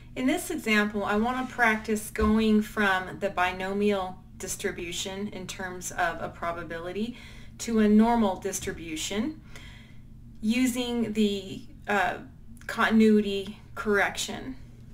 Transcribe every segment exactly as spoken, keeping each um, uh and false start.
In this example, I want to practice going from the binomial distribution in terms of a probability to a normal distribution using the uh, continuity correction.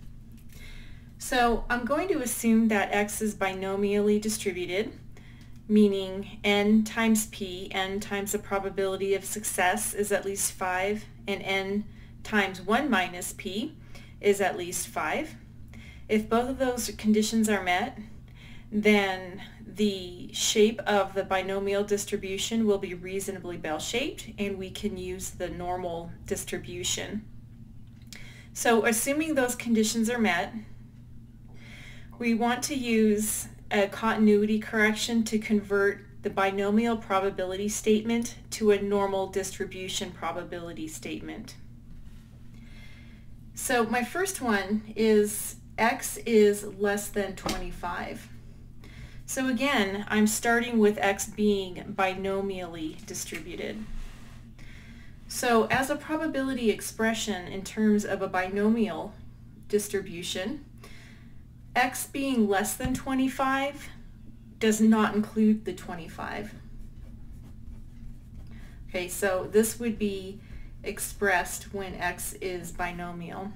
So I'm going to assume that x is binomially distributed, meaning n times p, n times the probability of success is at least five, and n times one minus p is at least five. If both of those conditions are met, then the shape of the binomial distribution will be reasonably bell-shaped, and we can use the normal distribution. So assuming those conditions are met, we want to use a continuity correction to convert the binomial probability statement to a normal distribution probability statement. So my first one is x is less than twenty-five. So again, I'm starting with x being binomially distributed. So as a probability expression in terms of a binomial distribution, x being less than twenty-five does not include the twenty-five. Okay, so this would be expressed when x is binomial.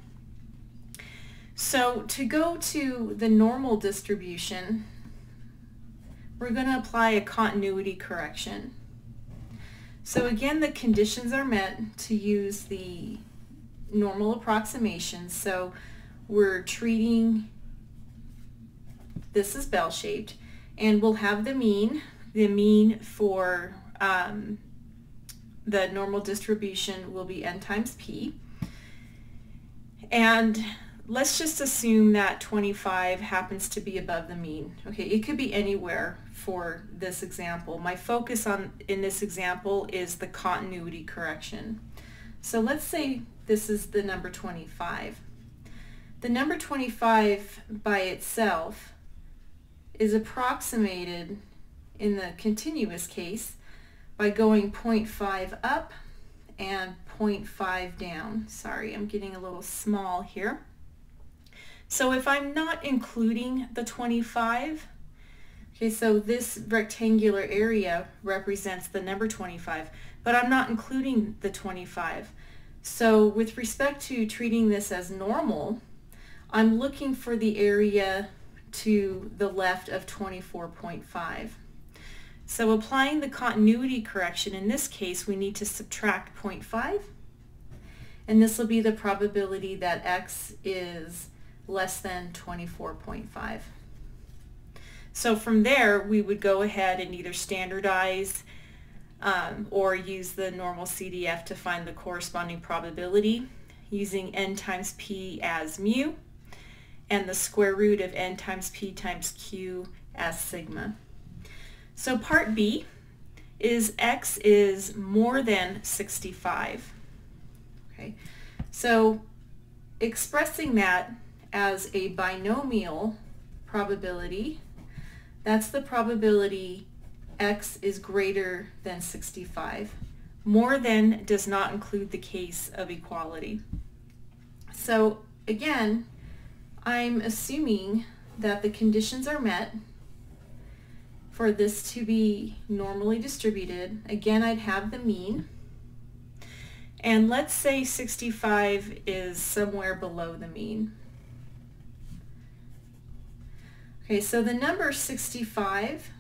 So to go to the normal distribution, we're going to apply a continuity correction. So again, the conditions are met to use the normal approximation. So we're treating this as bell-shaped, and we'll have the mean. The mean for um, the normal distribution will be n times p. And let's just assume that twenty-five happens to be above the mean. Okay, it could be anywhere for this example. My focus on in this example is the continuity correction. So let's say this is the number twenty-five. The number twenty-five by itself is approximated in the continuous case by going zero point five up and zero point five down. Sorry, I'm getting a little small here. So if I'm not including the twenty-five, okay, so this rectangular area represents the number twenty-five, but I'm not including the twenty-five. So with respect to treating this as normal, I'm looking for the area to the left of twenty-four point five. So applying the continuity correction, in this case we need to subtract zero point five, and this will be the probability that x is less than twenty-four point five. So from there we would go ahead and either standardize um, or use the normal C D F to find the corresponding probability using n times p as mu and the square root of n times p times q as sigma. So part B is x is more than sixty-five. Okay, so expressing that as a binomial probability, that's the probability x is greater than sixty-five. More than does not include the case of equality. So again, I'm assuming that the conditions are met for this to be normally distributed. Again, I'd have the mean. And let's say sixty-five is somewhere below the mean. Okay, so the number sixty-five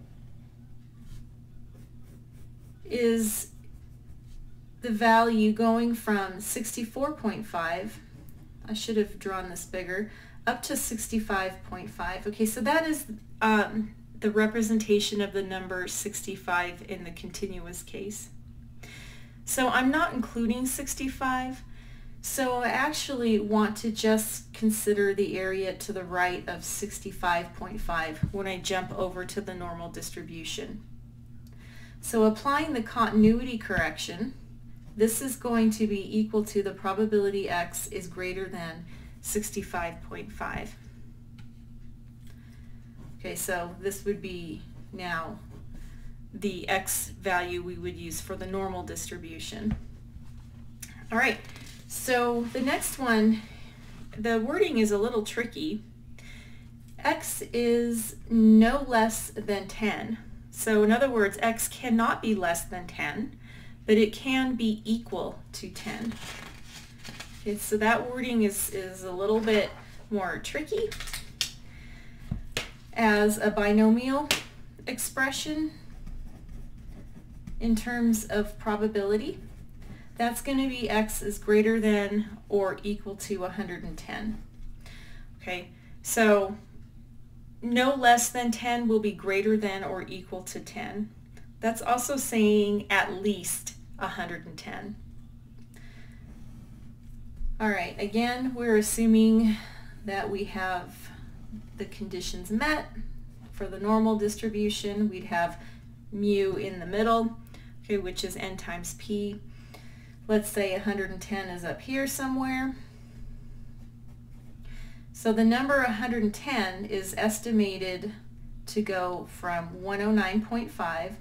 is the value going from sixty-four point five, I should have drawn this bigger, up to sixty-five point five. Okay, so that is um, the representation of the number sixty-five in the continuous case. So I'm not including sixty-five, so I actually want to just consider the area to the right of sixty-five point five when I jump over to the normal distribution. So applying the continuity correction, this is going to be equal to the probability x is greater than sixty-five point five. Okay, so this would be now the x value we would use for the normal distribution. All right, so the next one the wording is a little tricky. X is no less than ten. So in other words, X cannot be less than ten, but it can be equal to ten. Okay, so that wording is, is a little bit more tricky. As a binomial expression in terms of probability, that's going to be X is greater than or equal to one hundred ten. Okay, so no less than ten will be greater than or equal to ten. That's also saying at least one hundred ten. All right, again, we're assuming that we have the conditions met. For the normal distribution, we'd have mu in the middle, okay, which is n times p. Let's say one hundred ten is up here somewhere. So the number one hundred ten is estimated to go from one hundred nine point five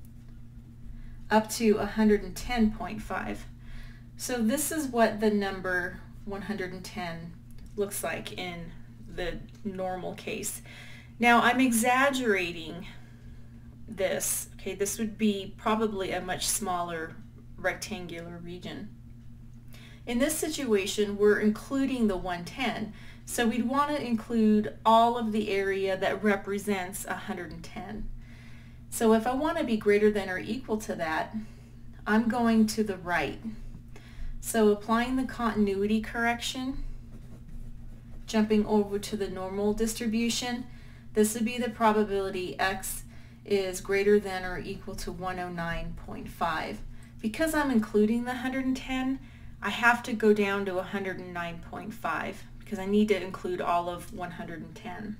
up to one hundred ten point five. So this is what the number one hundred ten looks like in the normal case. Now I'm exaggerating this. Okay, this would be probably a much smaller rectangular region. In this situation, we're including the one hundred ten, so we'd want to include all of the area that represents one hundred ten. So if I want to be greater than or equal to that, I'm going to the right. So applying the continuity correction, jumping over to the normal distribution, this would be the probability X is greater than or equal to one hundred nine point five. Because I'm including the one hundred ten, I have to go down to one hundred nine point five because I need to include all of one hundred ten.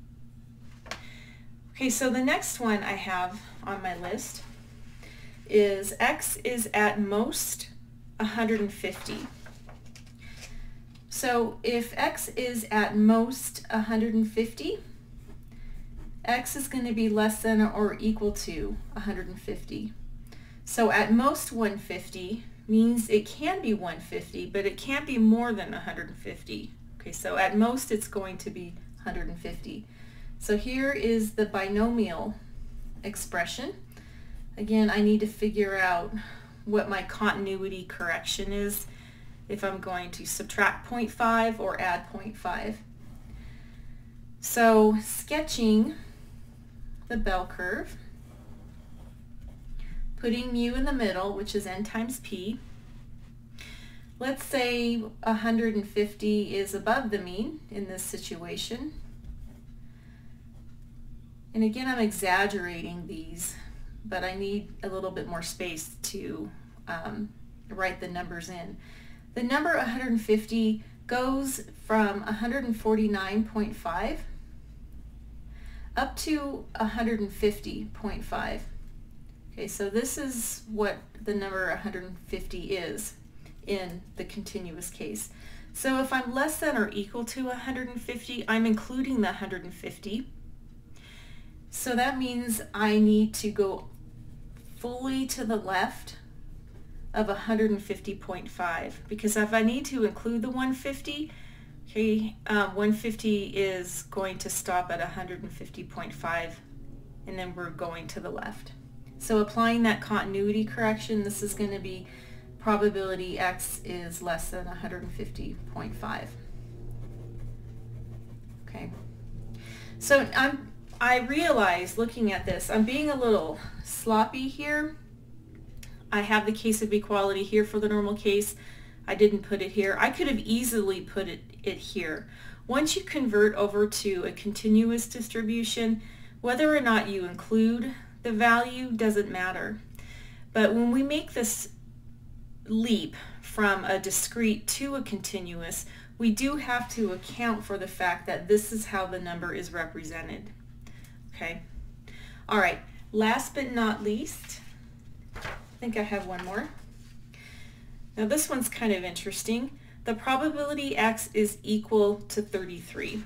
Okay, so the next one I have on my list is X is at most one hundred fifty. So if X is at most one hundred fifty, X is going to be less than or equal to one hundred fifty. So at most one hundred fifty means it can be one hundred fifty, but it can't be more than one hundred fifty. Okay, so at most it's going to be one hundred fifty. So here is the binomial expression. Again, I need to figure out what my continuity correction is, if I'm going to subtract zero point five or add zero point five. So sketching the bell curve, putting mu in the middle, which is n times p. Let's say one hundred fifty is above the mean in this situation. And again, I'm exaggerating these, but I need a little bit more space to um, write the numbers in. The number one hundred fifty goes from one hundred forty-nine point five up to one hundred fifty point five. Okay, so this is what the number one hundred fifty is in the continuous case. So if I'm less than or equal to one hundred fifty, I'm including the one hundred fifty. So that means I need to go fully to the left of one hundred fifty point five, because if I need to include the one hundred fifty, okay, um, one hundred fifty is going to stop at one hundred fifty point five, and then we're going to the left. So applying that continuity correction, this is going to be probability X is less than one hundred fifty point five. Okay, so I'm I realize looking at this, I'm being a little sloppy here. I have the case of equality here for the normal case. I didn't put it here. I could have easily put it, it here. Once you convert over to a continuous distribution, whether or not you include the value doesn't matter. But when we make this leap from a discrete to a continuous, we do have to account for the fact that this is how the number is represented. Okay. All right. Last but not least, I think I have one more. Now this one's kind of interesting. The probability X is equal to thirty-three.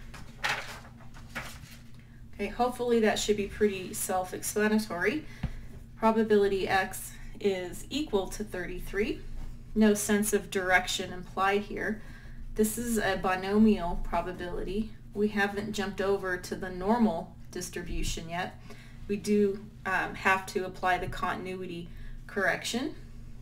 Okay, hopefully that should be pretty self-explanatory. Probability X is equal to thirty-three. No sense of direction implied here. this is a binomial probability. We haven't jumped over to the normal distribution yet. We do um, have to apply the continuity correction.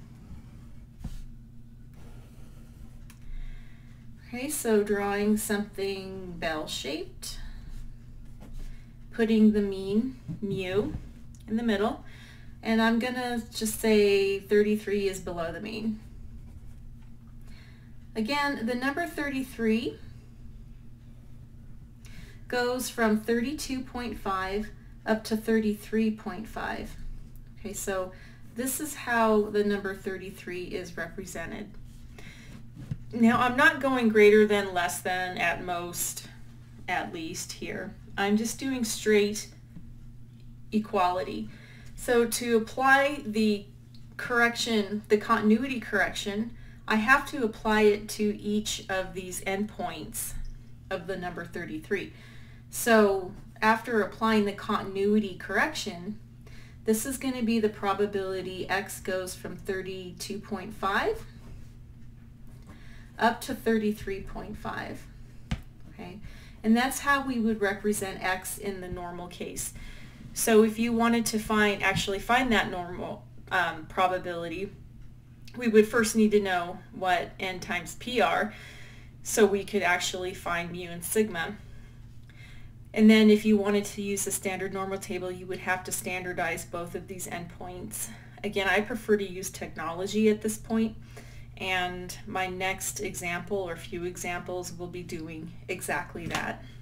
Okay, so drawing something bell-shaped, putting the mean, mu, in the middle, and I'm gonna just say thirty-three is below the mean. Again, the number thirty-three goes from thirty-two point five up to thirty-three point five. Okay, so this is how the number thirty-three is represented. Now I'm not going greater than, less than, at most, at least here. I'm just doing straight equality. So to apply the correction, the continuity correction, I have to apply it to each of these endpoints of the number thirty-three. So after applying the continuity correction, this is going to be the probability x goes from thirty-two point five up to thirty-three point five. Okay, and that's how we would represent x in the normal case. So if you wanted to find, actually find that normal um, probability, we would first need to know what n times p are, so we could actually find mu and sigma. And then if you wanted to use the standard normal table, you would have to standardize both of these endpoints. Again, I prefer to use technology at this point, and my next example or few examples will be doing exactly that.